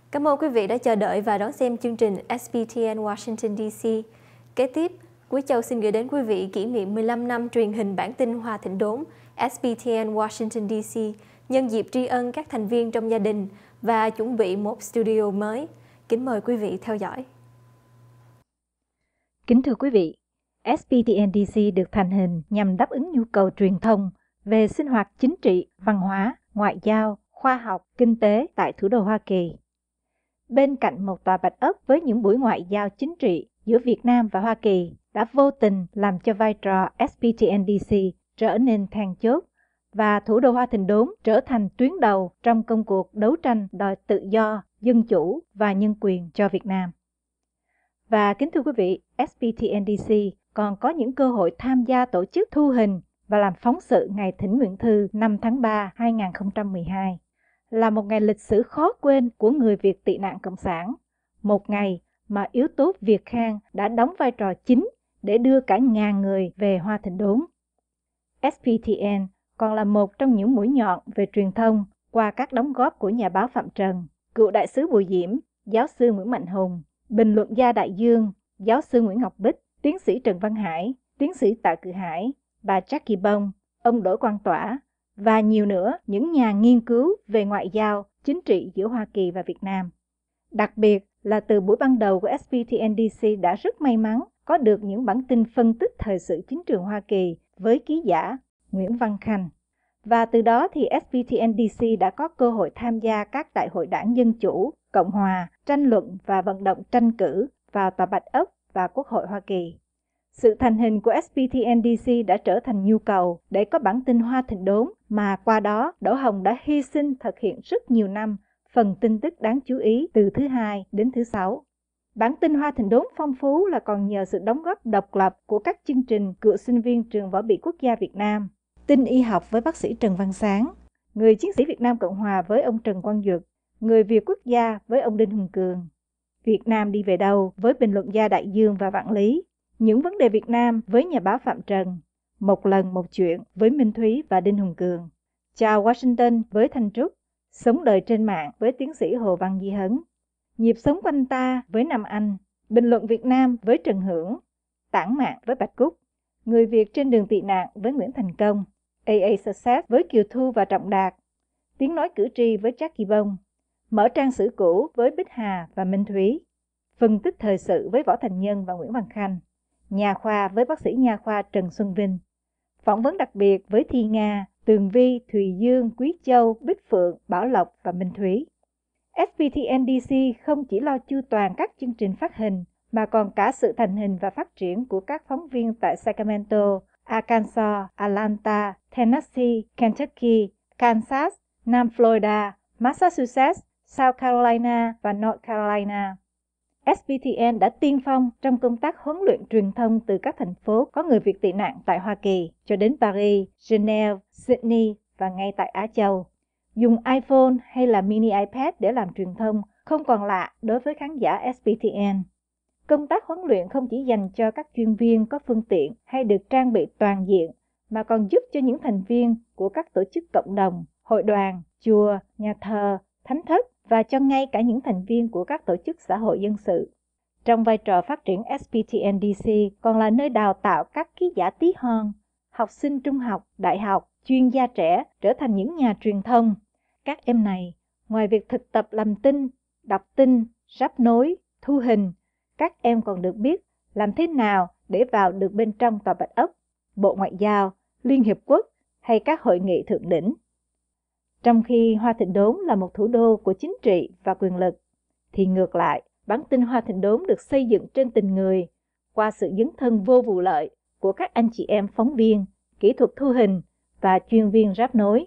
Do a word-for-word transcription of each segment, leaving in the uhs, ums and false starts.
Cảm ơn quý vị đã chờ đợi và đón xem chương trình ét pê tê en Washington đê xê. Kế tiếp, Quý Châu xin gửi đến quý vị kỷ niệm mười lăm năm truyền hình bản tin Hoa Thịnh Đốn ét pê tê en Washington đê xê nhân dịp tri ân các thành viên trong gia đình và chuẩn bị một studio mới. Kính mời quý vị theo dõi. Kính thưa quý vị, ét pê tê en đê xê được thành hình nhằm đáp ứng nhu cầu truyền thông về sinh hoạt chính trị, văn hóa, ngoại giao, khoa học, kinh tế tại thủ đô Hoa Kỳ. Bên cạnh một tòa bạch ốc với những buổi ngoại giao chính trị giữa Việt Nam và Hoa Kỳ đã vô tình làm cho vai trò ét pê tê en đê xê trở nên then chốt và thủ đô Hoa Thịnh Đốn trở thành tuyến đầu trong công cuộc đấu tranh đòi tự do, dân chủ và nhân quyền cho Việt Nam. Và kính thưa quý vị, ét pê tê en đê xê còn có những cơ hội tham gia tổ chức thu hình và làm phóng sự ngày Thỉnh Nguyện Thư năm tháng ba hai nghìn không trăm mười hai. Là một ngày lịch sử khó quên của người Việt tị nạn Cộng sản. Một ngày mà yếu tố Việt Khang đã đóng vai trò chính để đưa cả ngàn người về Hoa Thịnh Đốn. ét pê tê en còn là một trong những mũi nhọn về truyền thông qua các đóng góp của nhà báo Phạm Trần, cựu đại sứ Bùi Diễm, giáo sư Nguyễn Mạnh Hùng, bình luận gia Đại Dương, giáo sư Nguyễn Ngọc Bích, tiến sĩ Trần Văn Hải, tiến sĩ Tạ Cự Hải, bà Jackie Bông, ông Đỗ Quang Tỏa và nhiều nữa những nhà nghiên cứu về ngoại giao, chính trị giữa Hoa Kỳ và Việt Nam. Đặc biệt là từ buổi ban đầu của ét pê tê en đê xê đã rất may mắn có được những bản tin phân tích thời sự chính trường Hoa Kỳ với ký giả Nguyễn Văn Khanh. Và từ đó thì ét pê tê en đê xê đã có cơ hội tham gia các đại hội đảng Dân Chủ, Cộng Hòa, tranh luận và vận động tranh cử vào Tòa Bạch Ốc và Quốc hội Hoa Kỳ. Sự thành hình của ét pê tê en đê xê đã trở thành nhu cầu để có bản tin Hoa Thịnh Đốn mà qua đó Đỗ Hồng đã hy sinh thực hiện rất nhiều năm phần tin tức đáng chú ý từ thứ hai đến thứ sáu. Bản tin Hoa Thịnh Đốn phong phú là còn nhờ sự đóng góp độc lập của các chương trình cựu sinh viên trường Võ bị Quốc gia Việt Nam, tin y học với bác sĩ Trần Văn Sáng, người chiến sĩ Việt Nam Cộng Hòa với ông Trần Quang Duật, người Việt quốc gia với ông Đinh Hùng Cường, Việt Nam đi về đâu với bình luận gia Đại Dương và Vạn Lý, những vấn đề Việt Nam với nhà báo Phạm Trần, một lần một chuyện với Minh Thúy và Đinh Hùng Cường, chào Washington với Thanh Trúc, sống đời trên mạng với tiến sĩ Hồ Văn Di Hấn, nhịp sống quanh ta với Nam Anh, bình luận Việt Nam với Trần Hưởng, tản mạng với Bạch Cúc, người Việt trên đường tị nạn với Nguyễn Thành Công, a a Success với Kiều Thu và Trọng Đạt, tiếng nói cử tri với Jackie Bông, mở trang sử cũ với Bích Hà và Minh Thúy, phân tích thời sự với Võ Thành Nhân và Nguyễn Văn Khanh, nhà khoa với bác sĩ nha khoa Trần Xuân Vinh, phỏng vấn đặc biệt với Thi Nga, Tường Vi, Thùy Dương, Quý Châu, Bích Phượng, Bảo Lộc và Minh Thúy. ét pê tê en đê xê không chỉ lo chu toàn các chương trình phát hình mà còn cả sự thành hình và phát triển của các phóng viên tại Sacramento, Arkansas, Atlanta, Tennessee, Kentucky, Kansas, Nam Florida, Massachusetts, South Carolina và North Carolina. ét pê tê en đã tiên phong trong công tác huấn luyện truyền thông từ các thành phố có người Việt tị nạn tại Hoa Kỳ cho đến Paris, Geneva, Sydney và ngay tại Á Châu. Dùng iPhone hay là mini iPad để làm truyền thông không còn lạ đối với khán giả ét pê tê en. Công tác huấn luyện không chỉ dành cho các chuyên viên có phương tiện hay được trang bị toàn diện, mà còn giúp cho những thành viên của các tổ chức cộng đồng, hội đoàn, chùa, nhà thờ, thánh thất và cho ngay cả những thành viên của các tổ chức xã hội dân sự. Trong vai trò phát triển ét pê tê en đê xê còn là nơi đào tạo các ký giả tí hon, học sinh trung học, đại học, chuyên gia trẻ trở thành những nhà truyền thông. Các em này, ngoài việc thực tập làm tin, đọc tin, ráp nối, thu hình, các em còn được biết làm thế nào để vào được bên trong Tòa Bạch Ốc, Bộ Ngoại giao, Liên Hiệp Quốc hay các hội nghị thượng đỉnh. Trong khi Hoa Thịnh Đốn là một thủ đô của chính trị và quyền lực, thì ngược lại, bản tin Hoa Thịnh Đốn được xây dựng trên tình người, qua sự dấn thân vô vụ lợi của các anh chị em phóng viên, kỹ thuật thu hình và chuyên viên ráp nối.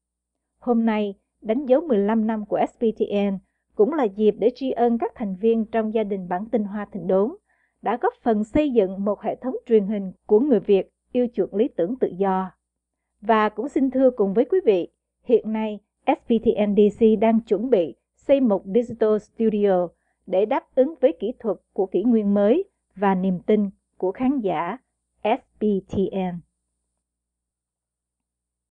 Hôm nay, đánh dấu mười lăm năm của ét pê tê en cũng là dịp để tri ân các thành viên trong gia đình bản tin Hoa Thịnh Đốn đã góp phần xây dựng một hệ thống truyền hình của người Việt yêu chuộng lý tưởng tự do. Và cũng xin thưa cùng với quý vị, hiện nay ét pê tê en đê xê đang chuẩn bị xây một Digital Studio để đáp ứng với kỹ thuật của kỷ nguyên mới và niềm tin của khán giả ét pê tê en.